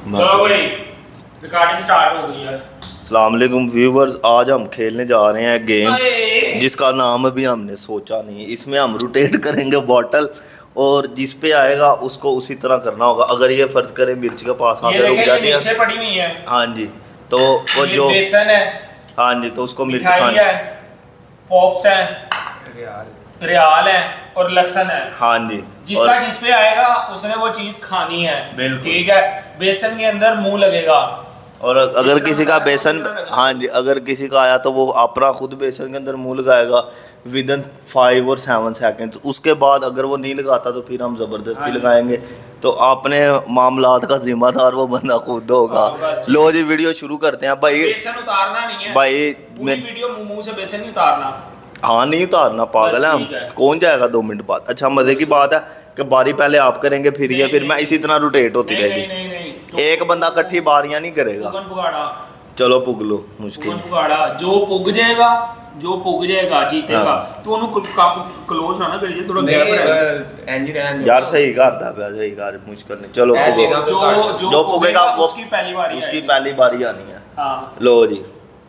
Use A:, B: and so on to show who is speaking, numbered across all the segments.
A: चलो भाई recording start हो गई है।
B: अस्सलाम वालेकुम व्यूवर्स, आज हम खेलने जा रहे हैं गेम जिसका नाम अभी हमने सोचा नहीं। इसमें हम रोटेट करेंगे बॉटल और जिस पे आएगा उसको उसी तरह करना होगा। अगर ये फर्ज करें मिर्च के पास आकर रुक जाती है,
A: पड़ी हुई है।
B: हाँ जी, तो वो जो
A: बेसन है,
B: हाँ जी, तो उसको मिर्च खानी
A: है, पॉप्स है, रियाल है और लहसुन है।
B: हाँ जी,
A: जिसका जिस पे आएगा उसने वो चीज खानी है। ठीक है, बेसन के अंदर मुंह लगेगा।
B: और अगर किसी का बेसन, हाँ जी, अगर किसी का आया तो वो अपना खुद बेसन के अंदर मुंह लगाएगा विदिन 5 और 7 सेकंड। उसके बाद अगर वो नहीं लगाता तो फिर हम ज़बरदस्ती लगाएंगे। तो अपने मामलात का जिम्मेदार वो बंदा खुद होगा। लो जी, वीडियो शुरू करते हैं भाई।
A: बेसन उतारना नहीं है
B: भाई,
A: वीडियो मुंह से बेसन नहीं उतारना।
B: हाँ, नहीं उतारना, पागल है हम। कौन जाएगा 2 मिनट बाद? अच्छा, मजे की बात है कि बारी पहले आप करेंगे फिर ये, फिर मैं इसी तरह रोटेट होती रहेगी। एक बंदा इकट्ठी बारियां नहीं करेगा। चलो पुग लो, मुश्किल
A: जो पुग जाएगा जीतेगा। तो क्लोज ना करिए, थोड़ा गैप
B: यार सही करता है, सही कर, मुश्किल नहीं। चलो पुगो, जो पुगेगा वो उसकी पहली बारी आनी है। लो जी,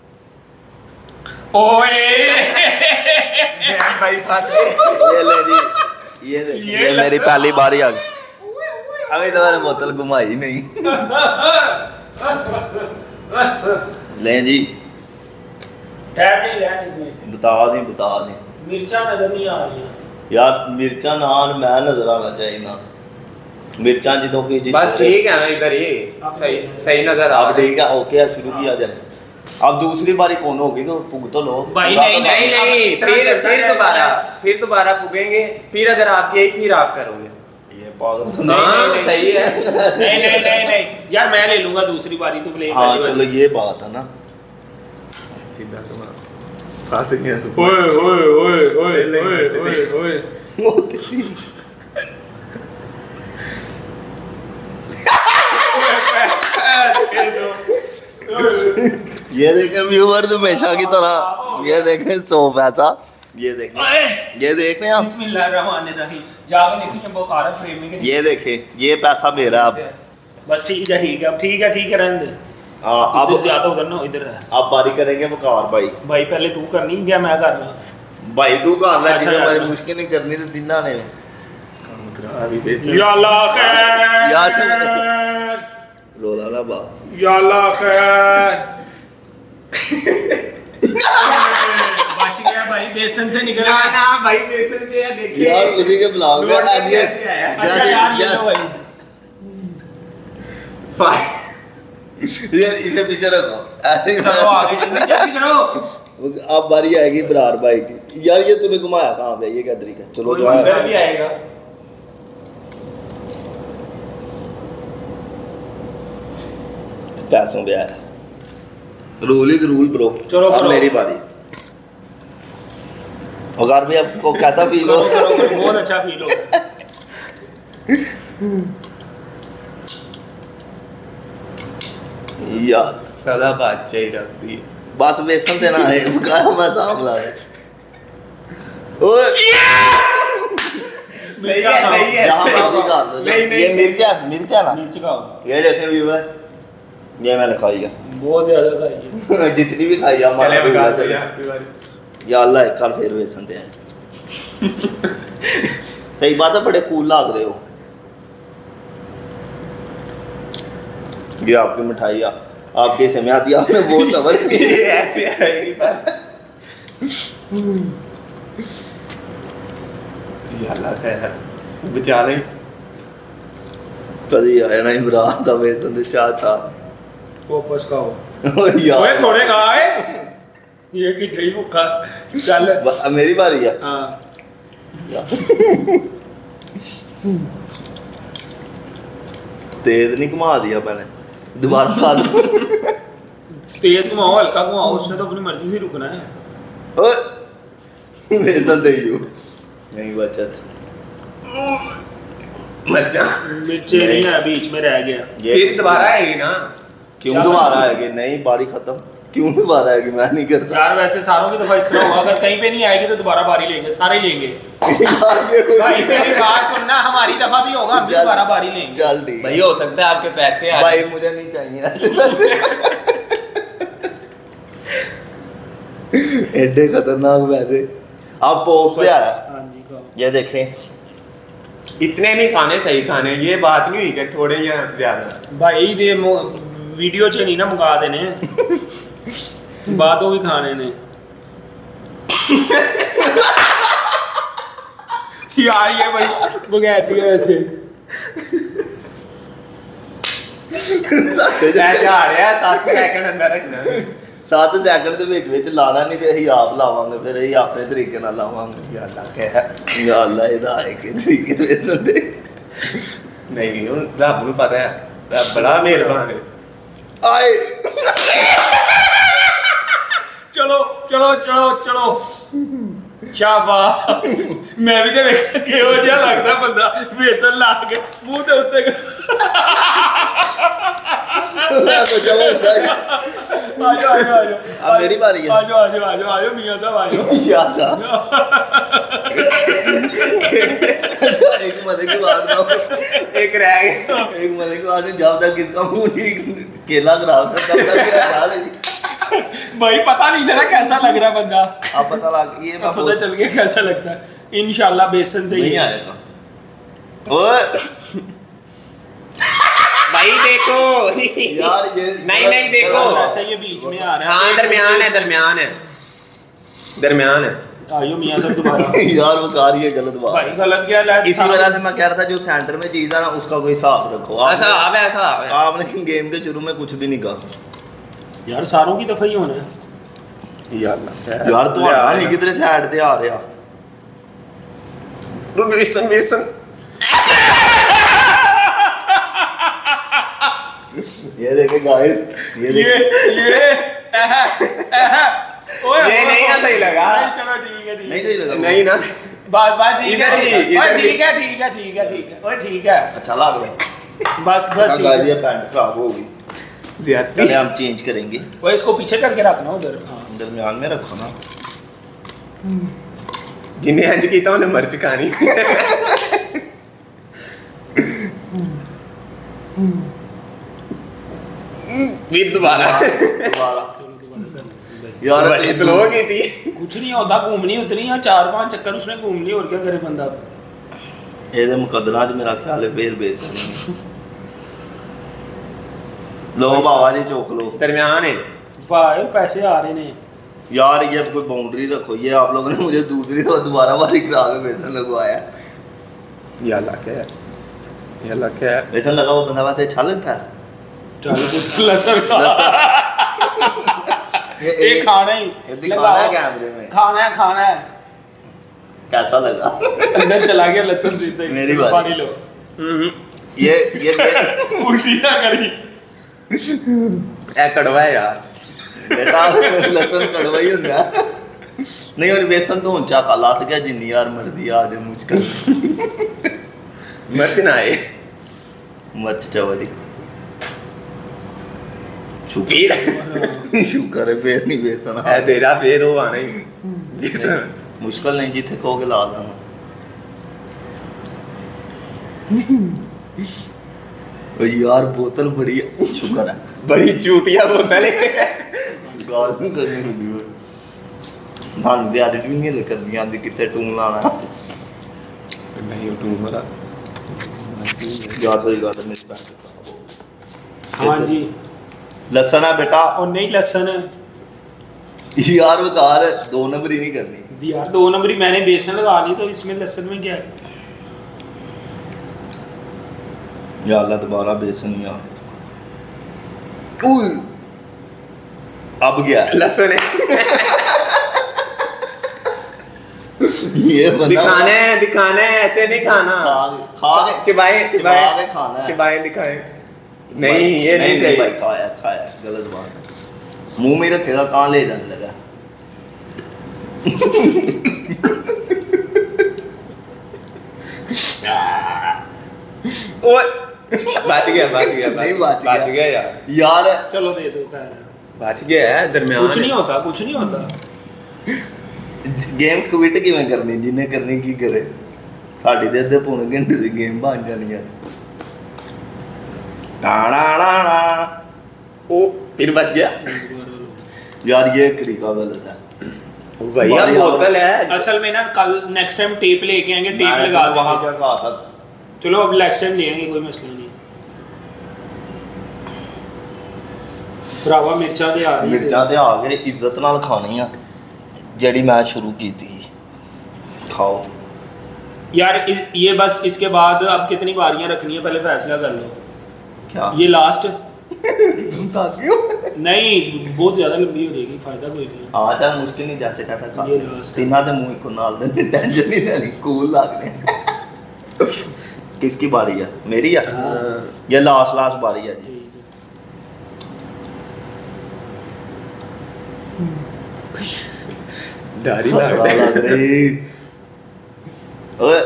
A: भाई
B: ये ले जी, ये मेरी पहली बारी आ गई। अभी तो मैंने बोतल घुमाई नहीं। ले जी, बता दी
A: मिर्चा नजर नहीं आ रही
B: यार। मिर्चा नान मैं नजर आना चाहिए ना। मिर्चा जितों की
C: बस ठीक है ना, इधर ये सही नजर आ।
B: अब ठीक है, ओके, शुरू किया जाए। अब दूसरी बारी कौन होगी तो पुग तो लो
A: भाई।
C: नहीं, फिर दोबारा पुगेंगे। फिर अगर आप यही फिर आप करोगे।
B: ये पागल तो
C: नहीं, सही है।
A: नहीं यार, मैं ले लूंगा दूसरी बारी, तू ले।
B: हाँ चलो, ये बात है ना।
C: सीधा फंस गया तू।
B: ये देखें व्यूअर, हमेशा की तरह ये देखें 100 पैसा। ये देख रहे हैं आप।
A: बिस्मिल्लाहिर्रहमानिर्रहीम। जाके देखिए बुखार फ्रेमिंग।
B: ये देखें, ये पैसा मेरा। अब
A: बस ठीक है, ठीक है रहने दे।
B: अब
A: ज्यादा उधर ना, इधर है।
B: अब बारी करेंगे वकार भाई।
A: भाई पहले तू करनी क्या मैं करना?
B: भाई तू कर ले, जिन्हें हमारी मुश्किल नहीं करनी तो दिना ने
A: या अल्लाह खैर,
B: यार रोला ना बा,
A: या अल्लाह खैर। बच गया भाई, बेसन से निकल गया
C: ना भाई, बेसन से है। देखिए
B: यार, उसी के ब्लॉग में आज ये
A: अच्छा यार, ये लो भाई।
B: ये इसे पीछे रखो, ऐसे ही
A: चलो आगे जल्दी करो।
B: अब बारी आएगी बरार भाई की। यार ये तूने घुमाया कहाँ पे? ये क्या तरीका है? चलो
C: इधर भी आएगा।
B: पैसों पे आया। Rule is rule bro.
A: चलो
B: अब मेरी बारी। वकार भाई, आपको कैसा फील हो?
A: बहुत अच्छा फील हो।
B: यार
C: सदा बात चाहिए रखती है।
B: बस बेसन देना है, वकार मैं सामला है। ओए
C: सही है।
B: ये मिर्चा ना,
A: मिर्च का
B: ये देखें व्यूअर, ये मैंने खाई है,
A: बहुत ज्यादा खाई है।
B: जितनी भी खाई है हमारे या अल्लाह एक बार फिर बेसन दे। सही बात है, बड़े कूल लग रहे हो। ये आपकी मिठाई आपके समय आती है, आपने बहुत सबर
C: ऐसे आएगी पर अल्लाह खैर बचा ले।
B: कभी आया नहीं बरात था बेसन दे चाचा
A: वापस खाओ।
B: यार
A: ओए थोड़े खाए, ये की ड्राई भूखा। चल
B: मेरी बारी है।
A: हां,
B: तेज नहीं घुमा दिया मैंने, दोबारा खा दो।
A: तेज घुमाओ, हल्का घुमाओ, उसने तो अपनी मर्जी से रुकना है।
B: ओए बेसन दे यू नहीं बचत।
A: मिर्चे नहीं है, बीच में रह गया।
C: फिर दोबारा आएगी ना?
B: क्यों दोबारा आएगी? नहीं, बारी खत्म। क्यों दोबारा आएगी? मैं नहीं करता
A: यार। वैसे सारों की दफा इस तरह होगा, अगर कहीं पे नहीं आएगी तो दोबारा बारी लेंगे, सारे लेंगे। भाई मेरी बात सुनना, हमारी दफा भी होगा, हम भी दोबारा बारी लेंगे।
B: जल्दी
C: भाई हो सकता है आपके पैसे आ
B: भाई, मुझे नहीं चाहिए ऐसे एडे खतरनाक पैसे। अब पोस्ट पे आया,
A: हाँ जी, खाओ।
B: ये देखें।
C: इतने नहीं खाने चाहिए खाने, ये बात नहीं हुई कि थोड़े या ज्यादा।
A: भाई दे वीडियो च नहीं ना मुका देने बातों भी खाने ने यार ये बड़ी बगैरती है वैसे।
C: ऐसा आ रहा है 7 सेकंड अंदर रखना।
B: 7 ਸੈਕਿੰਡ ਦੇ ਵਿੱਚ ਲਾਣਾ ਨਹੀਂ ਤੇ ਅਸੀਂ ਆਪ ਲਾਵਾਂਗੇ, ਫਿਰ ਅਸੀਂ ਆਪਣੇ ਤਰੀਕੇ ਨਾਲ ਲਾਵਾਂਗੇ।
C: या अल्लाह क्या
B: ਯਾ ਅੱਲਾ, ਇਹਦਾ ਹੈ ਕਿ ਤਰੀਕੇ ਵੇਸਣ ਦੇ।
C: नहीं हूं रब ਨੂੰ पता है, रब बड़ा मेहरबान है।
B: ਆਏ
A: चलो चलो चलो चलो शाबाश। मैं भी तो वेख किहो जिहा लगदा बंदा वेचन ला के मुंह दे उत्ते
B: चलो
A: आजो आजो आजो
B: अब मेरी बारी है।
A: आजो आजो आजो आजो मियां साहब आजो।
B: या अल्लाह, एक मजे की बात ना,
C: एक रह गया।
B: एक मजे की बात, जब तक किसका मुंह नहीं केला खराब था तब तक ये हाल है।
A: भाई पता नहीं था ना कैसा लग रहा बंदा,
B: अब पता लग ये
A: अब पता चल गया कैसा लगता है। इंशाल्लाह बेसन दे
B: नहीं आएगा। ओए
C: भाई देखो
B: यार ये
C: नहीं देखो,
A: ऐसा ये बीच में आ रहा है।
C: हाँ दरमियान है, दरमियान है, दरमियान है।
A: आयो मियां साहब दोबारा।
B: यार वो कार ये गलत बात
A: भाई गलत क्या है?
B: इसी वजह से मैं कह रहा था जो सेंटर में चीज है ना उसका कोई हिसाब रखो।
C: ऐसा अब ऐसा
B: आपने गेम के शुरू में कुछ भी नहीं कहा
A: यार, सारों की दफा ही होना है
B: यार। तो नहीं किधरे साइड पे आ रहा
C: बेसन बेसन।
B: ये देखे गाइस,
A: ये ओए
C: ये नहीं ना सही लगा।
A: नहीं, चलो ठीक है ठीक
B: नहीं
A: है।
B: सही लगा
C: नहीं ना
A: बात बात ठीक
C: इधर
A: है,
C: भी,
A: ठीक है।
C: इधर
A: ओए,
C: भी।
A: ठीक है ठीक है ठीक है ठीक है। ओए ठीक है,
B: अच्छा लग रहा
A: बस बस ठीक
B: गाइस।
A: है।
B: ये पैंट खराब हो गई, चले हम चेंज करेंगे।
A: ओए इसको पीछे करके रखना उधर। हाँ
B: दरमियान में रखो ना।
C: जिन्हें अंज कीता उन्हें मर चुकानी। फिर दोबारा
B: यार
C: बड़ी स्लो की थी।
A: कुछ नहीं होता, घूमनी उतनी है, 4-5 चक्कर उसने घूम ली, और क्या करे बंदा।
B: ਇਹਦੇ ਮੁਕੱਦਰਾਂ 'ਚ ਮੇਰਾ ਖਿਆਲ ਹੈ ਫੇਰ ਬੇਸ लो बाबा जी चौक लो।
C: दरमियान है
A: भाई पैसे आ रहे हैं
B: यार, ये कोई बाउंड्री रखो। ये आप लोगों ने मुझे दूसरी तो दोबारा बारी करा के बेसन लगवाया।
C: ये अल्लाह क्या है, ये अल्लाह क्या है।
B: बेसन लगा हुआ बंदा वैसे अच्छा लगता है।
A: चलो कुछ लसर खा। ये खाना ही
B: ये दिखाना है कैमरे में।
A: खाना है।
B: कैसा लगा?
A: अंदर चला गया लसन सीधे।
B: मेरी बात।
A: पानी लो।
B: ये
A: उल्टी ना करी।
C: ए कड़वा है यार
B: बेटा, लसन कड़वा ही होता है। नहीं, और बेसन तो ऊंचा काला था क्या जिन्नी यार मर्दी आज मुझका
C: मर्च ना आए
B: मर्च चावली
C: फिर
B: शुक्र है फिर नहीं बेसन
C: है तेरा फिर वो आना ही बेसन।
B: मुश्किल नहीं जिथे कहोगे ला लाना। यार बोतल बड़ी शुक्र है,
C: बड़ी चूतिया बोतल है।
B: गाल नहीं करनी होगी मान भी एडिट भी नहीं कर दिया आंदी कितने टून लाना
C: नहीं टून वाला
B: यार। सही बात है, मेरी पैंट
A: हाँ जी।
B: लसन है बेटा।
A: और नहीं लसन है
B: यार बेकार है, 2 नंबर ही नहीं करनी
A: यार। 2 नंबरी मैंने बेसन लगा ली, तो इसमें लसन में क्या है?
B: या अल्लाह दोबारा बेसन नहीं आ अब गया
C: लसन है।
B: ये बंदा
C: दिखाना है ऐसे नहीं खाना।
B: खा के
C: चिबाए
B: चिबा के खाना है।
C: चिबाए दिखाए नहीं, ये नहीं सही
B: भाई। खाया गलत बात है। मुंह में रखेगा कहाँ ले जाने लगा।
C: ओ बच गया
B: नहीं बच
C: गया
B: यार।
A: चलो दे दो खैर।
C: बच गया है दरमियान।
A: कुछ नहीं होता, कुछ नहीं होता।
B: गेम क्विट किवें करनी जिन्हें करनी की करे साडी दे अद्धे पौने घंटे दी गेम बन जानी है
C: ओ फिर बच गया
B: यार ये तरीका गलत है
C: भैया बोतल है
A: असल में ना कल नेक्स्ट टाइम टेप लेके आएंगे टेप
B: मैंने
A: लगा
B: तो वहाँ
A: देंगे
B: क्या कहा था
A: चलो अब नेक्स्ट टाइम ले आएंगे कोई मसला नहीं भरावा मिर्चा दे आ रही
B: मिर्चा ते आ गए इज्जत नाल खानी आ जेड़ी मैं शुरू की थी खाओ
A: यार ये बस इसके बाद अब कितनी बारियां रखनी है पहले फैसला कर लो
B: क्या
A: ये लास्ट
B: ताकियो
A: नहीं बहुत ज्यादा लंबी हो जाएगी फायदा कोई नहीं
B: आ जा मुश्किल नहीं जैसे कहता खा
A: ये last है।
B: तीना दे मुंह को नाल दे टेंशन नहीं लेनी कूल लग रहे किसकी बारी है मेरी है ये लास्ट बारी है जी
C: दाढ़ी
B: खतरा लग रही ओए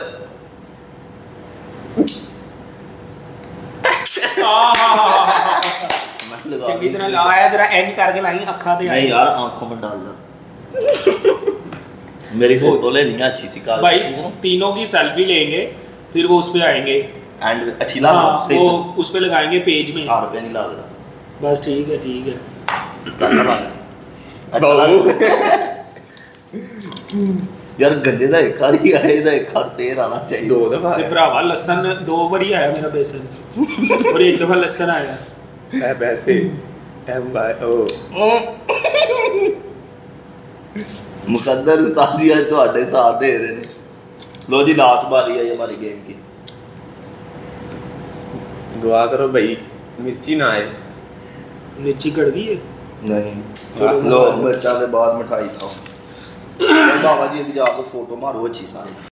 B: मैं लगा
A: चंगी
B: दी
A: तरह
B: इसमें।
A: लाया जरा एंड करके लाई अखा दे
B: नहीं यार आंखों में डाल दे मेरी फोटो लेनी है अच्छी सी कार
A: भाई तीनों की सेल्फी लेंगे फिर वो उस पे आएंगे
B: एंड अच्छी लग
A: हाँ
B: सही
A: वो उस पे लगाएंगे पेज में
B: 4 रुपए नहीं लग रहा
A: बस ठीक है
B: कैसा लग रहा अच्छा लग रहा यार गंजे ਦਾ ਇੱਕ ਵਾਰੀ ਆਇਆ ਇਹਦਾ ਇੱਕ ਵਾਰ ਫੇਰ ਆਣਾ ਚਾਹੀਦਾ
C: दो दफा
A: ਤੇ ਭਰਾਵਾ ਲਸਣ 2 ਵਾਰੀ ਆਇਆ ਮੇਰਾ ਬੇਸਨ और एक दफा लसन आया
C: है वैसे MYO
B: मुकद्दर उस्ताद जी आज ਤੁਹਾਡੇ साथ दे रहे ने लो जी लास्ट बारी है ये हमारी गेम की
C: दुआ करो भाई मिर्ची ना आए
A: मिर्ची कड़वी है
B: नहीं लो मिर्चा के बाद मिठाई खाओ बाबा जी अभी जाकर फोटो मारो अच्छी सारी